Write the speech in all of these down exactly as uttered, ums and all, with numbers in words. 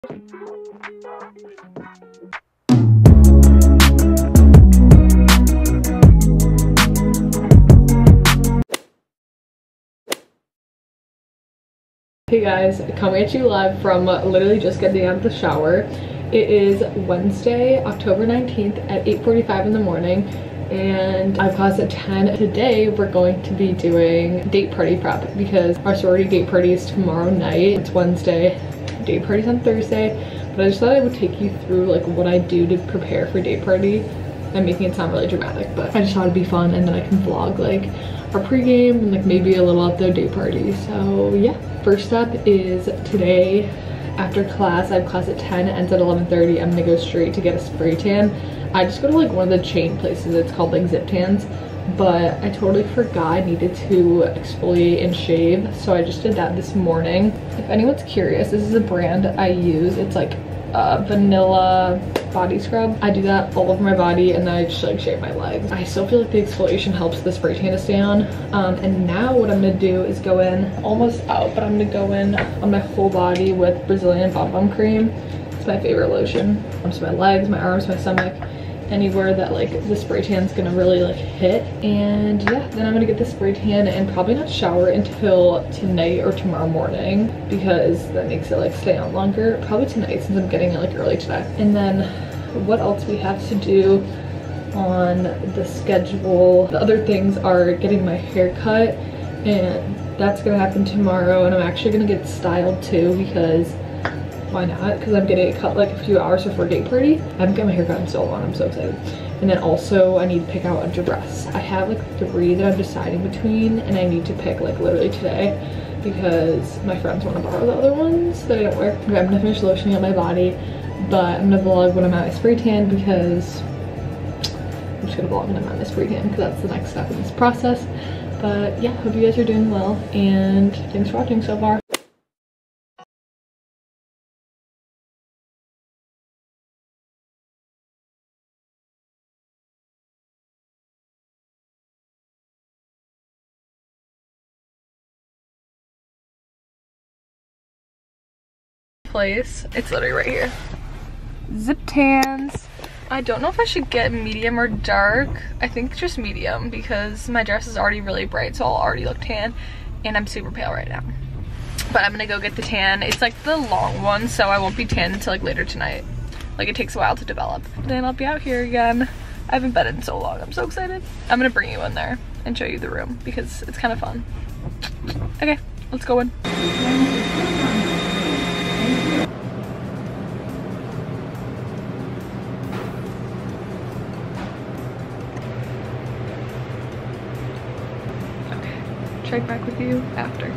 Hey guys, coming at you live from literally just getting out of the shower. It is Wednesday, October nineteenth at eight forty-five in the morning, and I have class at ten. Today we're going to be doing date party prep because our sorority date party is tomorrow night. It's Wednesday, date party's on Thursday, but I just thought I would take you through like what I do to prepare for date party. I'm making it sound really dramatic, but I just thought it'd be fun, and then I can vlog like our pregame and like maybe a little at the date party. So yeah. First up is today after class. I have class at ten, it ends at eleven thirty. I'm gonna go straight to get a spray tan. I just go to like one of the chain places. It's called like Zip Tans, but I totally forgot I needed to exfoliate and shave, so I just did that this morning. If anyone's curious, this is a brand I use. It's like a vanilla body scrub. I do that all over my body, and then I just like shave my legs. I still feel like the exfoliation helps the spray tan to stay on. Um, and now what I'm gonna do is go in, almost out, but I'm gonna go in on my whole body with Brazilian Bum Bum Cream. It's my favorite lotion. So my legs, my arms, my stomach, anywhere that like the spray tan's gonna really like hit. And yeah, then I'm gonna get the spray tan and probably not shower until tonight or tomorrow morning, because that makes it like stay on longer. Probably tonight since I'm getting it like early today. And then what else we have to do on the schedule, the other things are getting my hair cut, and that's gonna happen tomorrow. And I'm actually gonna get styled too, because why not? Because I'm getting it cut like a few hours before date party. I haven't got my hair cut in so long, I'm so excited. And then also I need to pick out a dress. I have like three that I'm deciding between, and I need to pick like literally today because my friends want to borrow the other ones that I don't wear. Okay, I'm gonna finish lotioning up my body, but I'm gonna vlog when I'm at my spray tan, because I'm just gonna vlog when I'm at my spray tan because that's the next step in this process. But yeah, hope you guys are doing well, and thanks for watching so far. Place. It's literally right here. Zip Tans. I don't know if I should get medium or dark. I think just medium because my dress is already really bright, so I'll already look tan, and I'm super pale right now. But I'm gonna go get the tan. It's like the long one, so I won't be tan until like later tonight. Like it takes a while to develop. Then I'll be out here again. I haven't been in so long. I'm so excited. I'm gonna bring you in there and show you the room because it's kind of fun. Okay, let's go in. Check back with you after.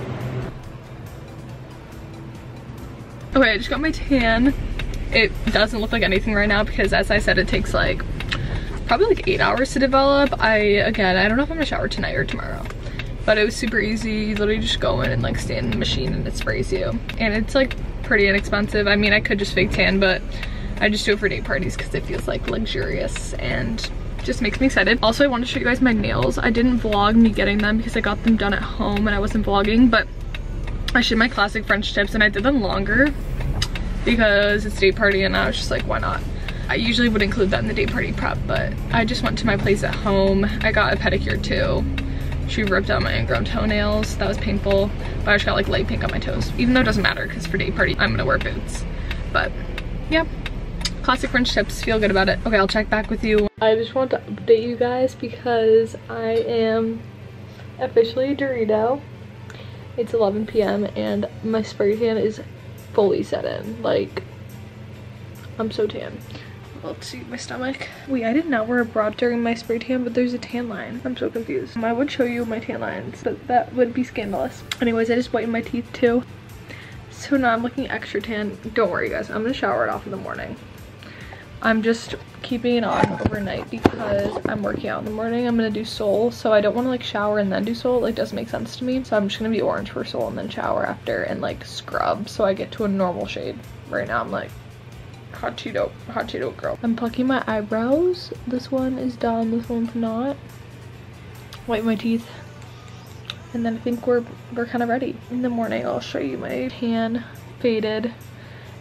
Okay, I just got my tan. It doesn't look like anything right now because, as I said, it takes like probably like eight hours to develop. I again I don't know if I'm gonna shower tonight or tomorrow, but it was super easy. You literally just go in and like stand in the machine and it sprays you, and it's like pretty inexpensive. I mean, I could just fake tan, but I just do it for date parties because it feels like luxurious and just makes me excited. Also, I want to show you guys my nails. I didn't vlog me getting them because I got them done at home and I wasn't vlogging, but I showed my classic French tips and I did them longer because it's date party, and I was just like, why not? I usually would include that in the date party prep, but I just went to my place at home. I got a pedicure too. She ripped out my ingrown toenails. That was painful, but I just got like light pink on my toes, even though it doesn't matter because for date party I'm gonna wear boots. But yeah, classic French tips, feel good about it. Okay, I'll check back with you. I just want to update you guys because I am officially a Dorito. It's eleven p m and my spray tan is fully set in. Like, I'm so tan. Let's see my stomach. Wait, I did not wear a bra during my spray tan, but there's a tan line. I'm so confused. I would show you my tan lines, but that would be scandalous. Anyways, I just whitened my teeth too, so now I'm looking extra tan. Don't worry guys, I'm gonna shower it off in the morning. I'm just keeping it on overnight because I'm working out in the morning. I'm gonna do Soul, so I don't want to like shower and then do Soul. It like doesn't make sense to me, so I'm just gonna be orange for Soul and then shower after and like scrub so I get to a normal shade. Right now I'm like hot Cheeto, hot Cheeto girl. I'm plucking my eyebrows. This one is done, this one's not. Whiten my teeth, and then I think we're we're kind of ready. In the morning I'll show you my tan faded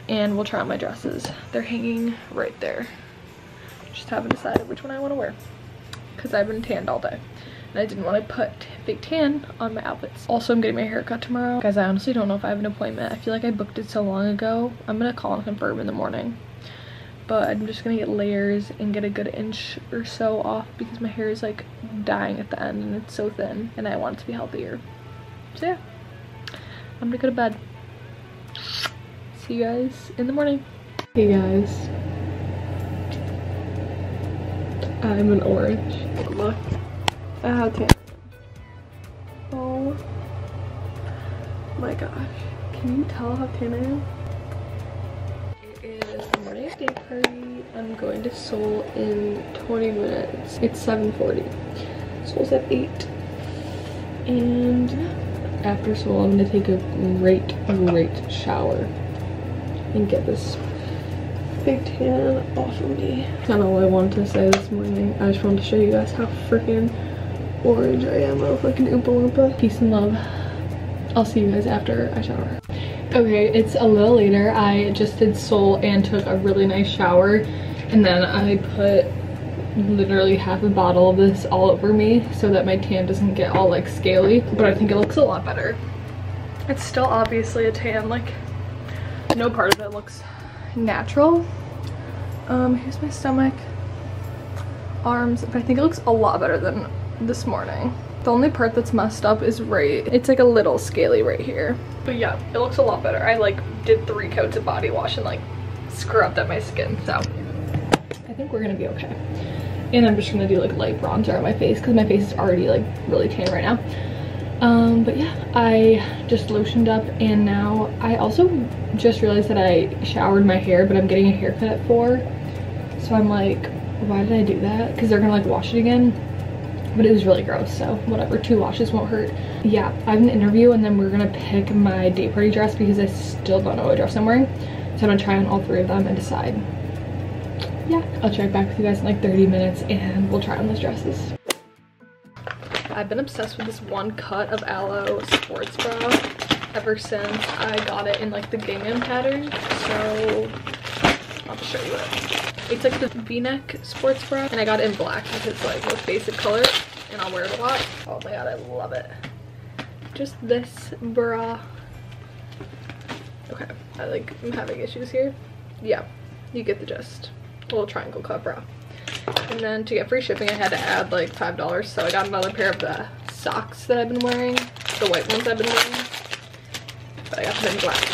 and we'll try on my dresses. They're hanging right there. Just haven't decided which one I want to wear because I've been tanned all day and I didn't want to put fake tan on my outfits. Also, I'm getting my hair cut tomorrow. Guys, I honestly don't know if I have an appointment. I feel like I booked it so long ago. I'm gonna call and confirm in the morning. But I'm just gonna get layers and get a good inch or so off because my hair is like dying at the end and it's so thin and I want it to be healthier. So yeah, I'm gonna go to bed. See you guys in the morning. Hey guys, I'm an orange. Look at how tan. Oh my gosh, can you tell how tan I am? It is the morning day party. I'm going to Seoul in twenty minutes. It's seven forty. Seoul's at eight. And after Seoul, I'm gonna take a great, great shower and get this big tan off of me. That's not all I wanted to say this morning. I just wanted to show you guys how freaking orange I am. I'm like an Oompa Loompa. Peace and love. I'll see you guys after I shower. Okay, it's a little later. I just did Seoul and took a really nice shower, and then I put literally half a bottle of this all over me so that my tan doesn't get all like scaly, but I think it looks a lot better. It's still obviously a tan, like no part of it looks natural. Um, here's my stomach, arms, but I think it looks a lot better than this morning. The only part that's messed up is right, it's like a little scaly right here. But yeah, it looks a lot better. I like did three coats of body wash and like scrubbed up my skin, so I think we're gonna be okay. And I'm just gonna do like light bronzer on my face because my face is already like really tan right now. Um, but yeah, I just lotioned up, and now I also just realized that I showered my hair, but I'm getting a haircut at four. So I'm like, why did I do that? Because they're gonna like wash it again. But it was really gross, so whatever, two washes won't hurt. Yeah, I have an interview and then we're gonna pick my day party dress because I still don't know what dress I'm wearing. So I'm gonna try on all three of them and decide. Yeah, I'll check back with you guys in like thirty minutes and we'll try on those dresses. I've been obsessed with this one cut of Aloe sports bra ever since I got it in like the gingham pattern. So I'll just show you it. It's like the V-neck sports bra, and I got it in black because it's like most basic color and I'll wear it a lot. Oh my god, I love it. Just this bra. Okay, I like I'm having issues here. Yeah, you get the gist. A little triangle cut bra. And then to get free shipping I had to add like five dollars, so I got another pair of the socks that I've been wearing, the white ones I've been wearing, but I got them in black.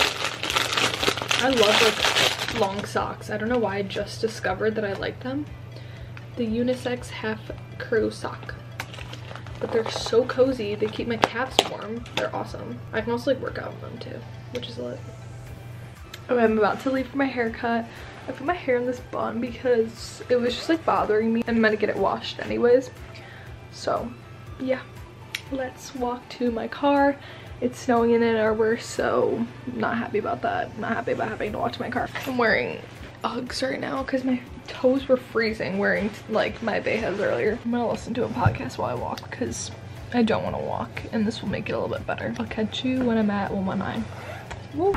I love like long socks. I don't know why I just discovered that I like them. The unisex half crew sock, but they're so cozy. They keep my calves warm. They're awesome. I can also like work out in them too, which is lit. Okay, I'm about to leave for my haircut. I put my hair in this bun because it was just like bothering me. I'm gonna get it washed anyways. So yeah, let's walk to my car. It's snowing in Ann Arbor, so not happy about that. Not happy about having to walk to my car. I'm wearing Uggs right now because my toes were freezing wearing like my Behas earlier. I'm gonna listen to a podcast while I walk because I don't want to walk, and this will make it a little bit better. I'll catch you when I'm at one one nine. Woo.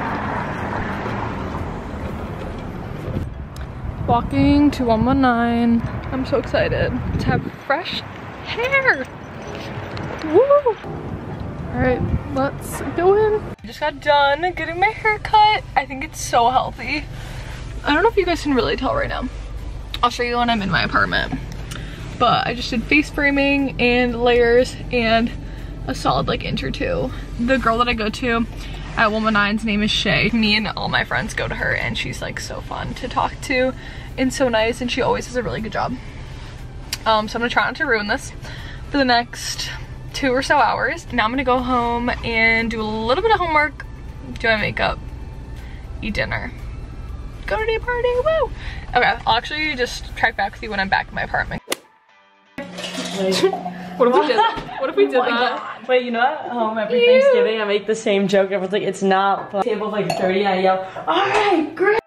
Walking to one one nine. I'm so excited to have fresh hair. Woo! Alright, let's go in. I just got done getting my hair cut. I think it's so healthy. I don't know if you guys can really tell right now. I'll show you when I'm in my apartment. But I just did face framing and layers and a solid like inch or two. The girl that I go to at one one nine's name is Shay. Me and all my friends go to her, and she's like so fun to talk to and so nice, and she always does a really good job. Um, so I'm gonna try not to ruin this for the next two or so hours. Now I'm gonna go home and do a little bit of homework, do my makeup, eat dinner, go to day party, woo! Okay, I'll actually just track back with you when I'm back in my apartment. What if we did that? What if we did oh that? God. Wait, you know at home every Ew. Thanksgiving I make the same joke. Everyone's like, it's not. But table like thirty and I yell, alright, great!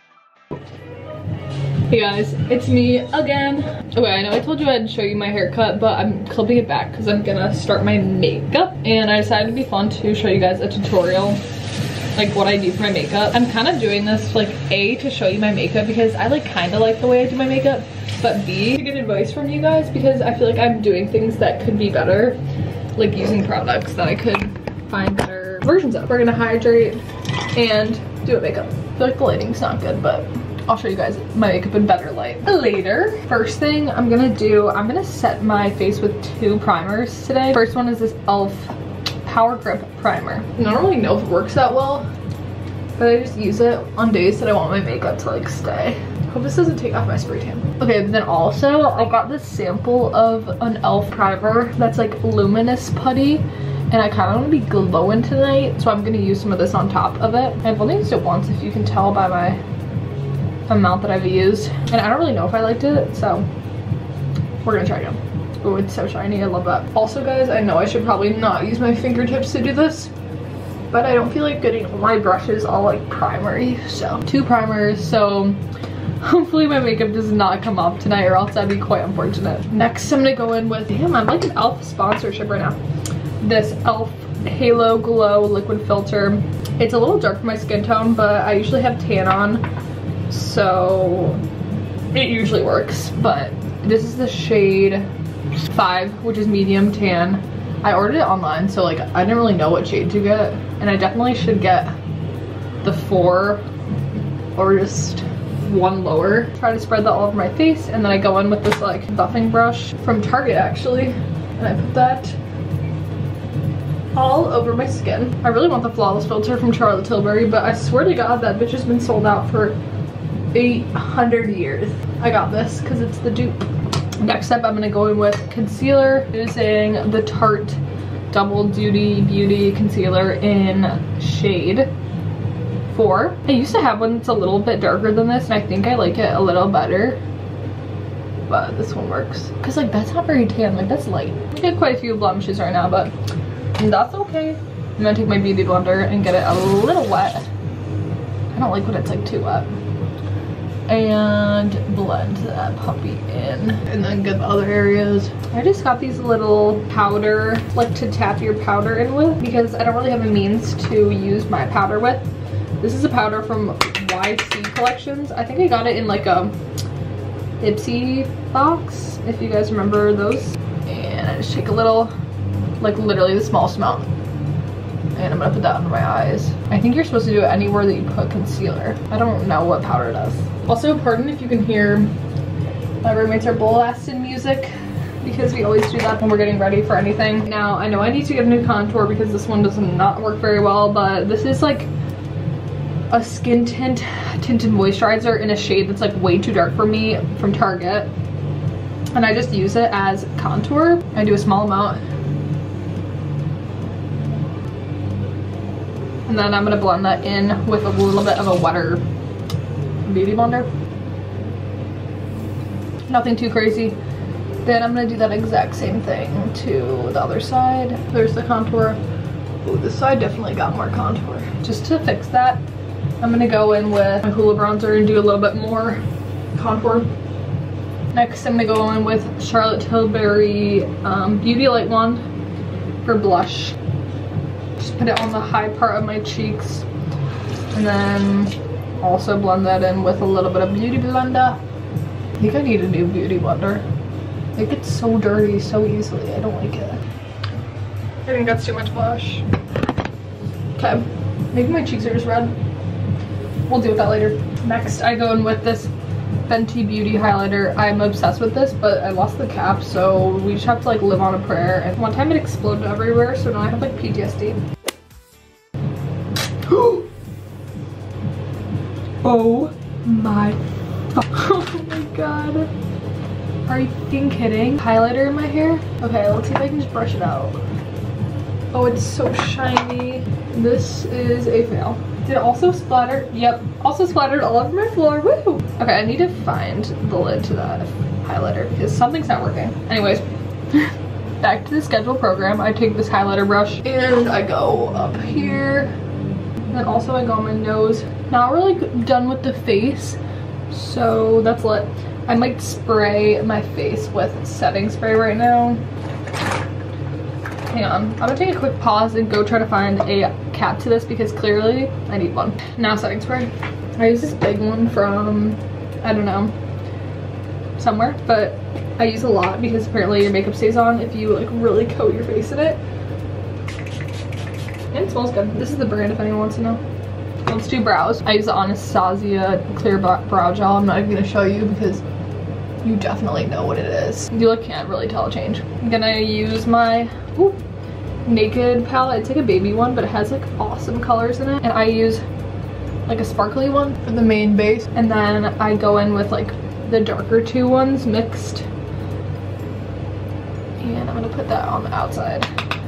Hey guys, it's me again. Okay, I know I told you I'd show you my haircut, but I'm clipping it back because I'm gonna start my makeup, and I decided it'd be fun to show you guys a tutorial like what I do for my makeup. I'm kind of doing this like A, to show you my makeup because I like kind of like the way I do my makeup, but B, to get advice from you guys because I feel like I'm doing things that could be better, like using products that I could find better versions of. We're gonna hydrate and do a makeup. I feel like the lighting's not good, but I'll show you guys my makeup in better light later. First thing I'm gonna do, I'm gonna set my face with two primers today. First one is this e l f Power Grip Primer. And I don't really know if it works that well, but I just use it on days that I want my makeup to like stay. Hope this doesn't take off my spray tan. Okay, but then also I got this sample of an e l f primer that's like luminous putty, and I kind of want to be glowing tonight, so I'm gonna use some of this on top of it. I've only used it once, if you can tell by my amount that I've used, and I don't really know if I liked it, so we're gonna try again. Oh, it's so shiny, I love that. Also guys, I know I should probably not use my fingertips to do this, but I don't feel like getting all my brushes all like primery. So two primers, so hopefully my makeup does not come off tonight, or else that'd be quite unfortunate. Next I'm gonna go in with, damn, I'm like an e l f sponsorship right now, this e l f Halo Glow liquid filter. It's a little dark for my skin tone, but I usually have tan on, so it usually works. But this is the shade five, which is medium tan. I ordered it online, so like I didn't really know what shade to get, and I definitely should get the four or just one lower. Try to spread that all over my face, and then I go in with this like buffing brush from Target actually, and I put that all over my skin. I really want the Flawless filter from Charlotte Tilbury, but I swear to God that bitch has been sold out for eight hundred years. I got this because it's the dupe. Next up, I'm gonna go in with concealer, using the Tarte Double Duty Beauty Concealer in shade four. I used to have one that's a little bit darker than this, and I think I like it a little better, but this one works. Cause like that's not very tan, like that's light. I have quite a few blemishes right now, but that's okay. I'm gonna take my beauty blender and get it a little wet. I don't like when it's like too wet. And blend that puppy in, and then get the other areas. I just got these little powder, like to tap your powder in with, because I don't really have a means to use my powder with. This is a powder from Y C Collections. I think I got it in like a Ipsy box, if you guys remember those. And I just take a little, like literally the smallest amount, and I'm gonna put that under my eyes. I think you're supposed to do it anywhere that you put concealer. I don't know what powder does. Also, pardon if you can hear my roommates are blasting music, because we always do that when we're getting ready for anything. Now, I know I need to get a new contour because this one does not work very well, but this is like a skin tint tinted moisturizer in a shade that's like way too dark for me from Target. And I just use it as contour. I do a small amount. And then I'm gonna blend that in with a little bit of a wetter beauty blender. Nothing too crazy. Then I'm gonna do that exact same thing to the other side. There's the contour. Oh, this side definitely got more contour. Just to fix that, I'm gonna go in with my Hoola bronzer and do a little bit more contour. Next, I'm gonna go in with Charlotte Tilbury um, Beauty Light Wand for blush. Just put it on the high part of my cheeks, and then also blend that in with a little bit of beauty blender. I think I need a new beauty blender. It gets so dirty so easily. I don't like it. I think that's too much blush. Okay, maybe my cheeks are just red. We'll deal with that later. Next, I go in with this Fenty Beauty highlighter. I'm obsessed with this, but I lost the cap, so we just have to like live on a prayer. And one time it exploded everywhere, so now I have like P T S D. Oh my, oh my god. Are you fucking kidding? Highlighter in my hair? Okay, let's see if I can just brush it out. Oh, it's so shiny. This is a fail. Did it also splatter? Yep, also splattered all over my floor. Woo! Okay, I need to find the lid to that highlighter because something's not working. Anyways, back to the scheduled program. I take this highlighter brush and I go up here. And then also I go on my nose. Not really done with the face, so that's lit. I might spray my face with setting spray right now. hang on. I'm gonna take a quick pause and go try to find a cap to this because clearly I need one. Now setting spray. I use this big one from, I don't know, somewhere, but I use a lot because apparently your makeup stays on if you like really coat your face in it. And it smells good. This is the brand if anyone wants to know. Let's do brows. I use the Anastasia Clear Brow Gel. I'm not even gonna show you because you definitely know what it is. You like can't really tell a change. I'm gonna use my ooh, Naked palette. It's like a baby one, but it has like awesome colors in it. And I use like a sparkly one for the main base. And then I go in with like the darker two ones mixed. And I'm gonna put that on the outside.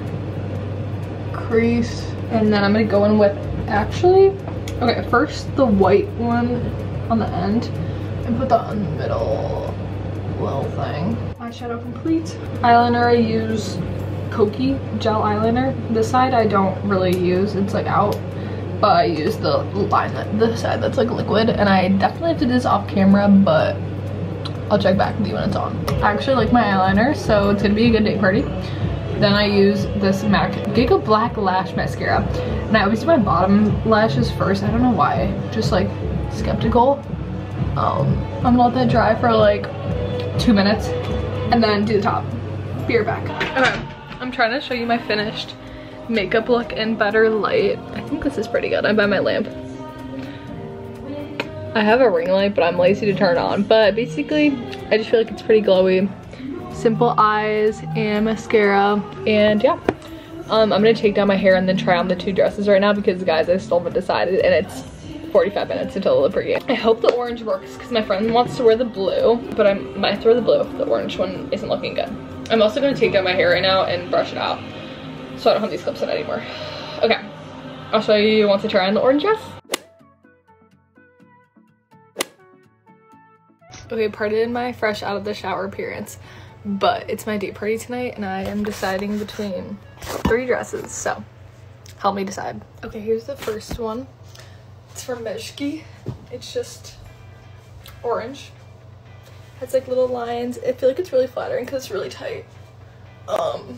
Crease. And then I'm gonna go in with, actually, okay, first the white one on the end and put that in the middle little thing. Eyeshadow complete. Eyeliner, I use Kokie gel eyeliner. This side I don't really use, it's like out, but I use the line, that, the side that's like liquid, and I definitely have to do this off camera, but I'll check back with you when it's on. I actually like my eyeliner, so it's gonna be a good date party. Then I use this MAC Giga Black Lash Mascara. And I always do my bottom lashes first. I don't know why. Just like skeptical. Um, I'm gonna let that dry for like two minutes and then do the top. Be right back. Okay, I'm trying to show you my finished makeup look in better light. I think this is pretty good. I buy my lamp. I have a ring light, but I'm lazy to turn on. But basically, I just feel like it's pretty glowy. Simple eyes and mascara, and yeah. Um, I'm gonna take down my hair and then try on the two dresses right now because guys, I still haven't decided and it's forty-five minutes until the pregame. I hope the orange works because my friend wants to wear the blue, but I might throw the blue if the orange one isn't looking good. I'm also gonna take down my hair right now and brush it out so I don't have these clips in anymore. Okay, I'll show you once I try on the orange dress. Okay, pardon my fresh out of the shower appearance, but it's my date party tonight and I am deciding between three dresses, so help me decide. Okay, here's the first one. It's from Meshki. It's just orange. Has like little lines. I feel like it's really flattering because it's really tight. Um,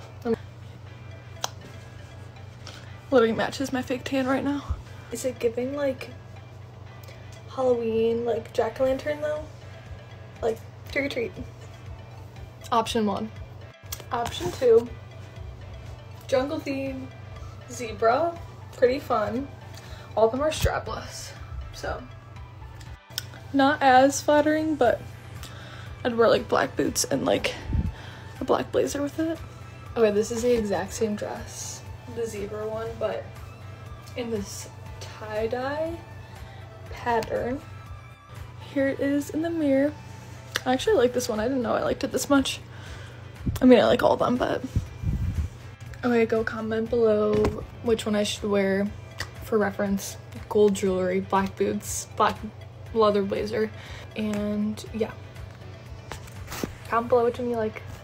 literally matches my fake tan right now. Is it giving like Halloween, like jack-o'-lantern though? Like trick or treat. Option one. Option two, jungle theme, zebra, pretty fun. All of them are strapless, so not as flattering, but I'd wear like black boots and like a black blazer with it. Okay, this is the exact same dress, the zebra one, but in this tie-dye pattern. Here it is in the mirror. I actually like this one. I didn't know I liked it this much. I mean, I like all of them, but okay, go comment below which one I should wear for reference. Gold jewelry, black boots, black leather blazer, and yeah, comment below which one you like.